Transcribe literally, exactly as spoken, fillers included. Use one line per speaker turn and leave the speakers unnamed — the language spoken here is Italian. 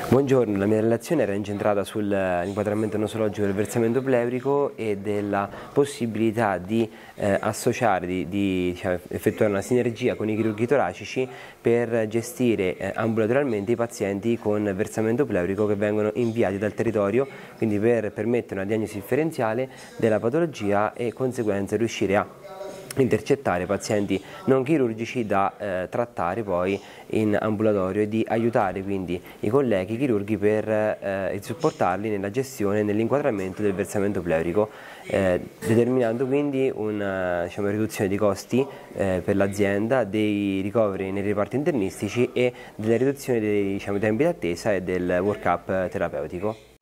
Buongiorno, la mia relazione era incentrata sull'inquadramento nosologico del versamento pleurico e della possibilità di eh, associare, di, di diciamo, effettuare una sinergia con i chirurghi toracici per gestire eh, ambulatorialmente i pazienti con versamento pleurico che vengono inviati dal territorio, quindi per permettere una diagnosi differenziale della patologia e conseguenza riuscire a intercettare pazienti non chirurgici da eh, trattare poi in ambulatorio e di aiutare quindi i colleghi chirurghi per eh, supportarli nella gestione e nell'inquadramento del versamento pleurico, eh, determinando quindi una diciamo, riduzione di costi eh, per l'azienda, dei ricoveri nei reparti internistici e della riduzione dei diciamo, tempi d'attesa e del work-up terapeutico.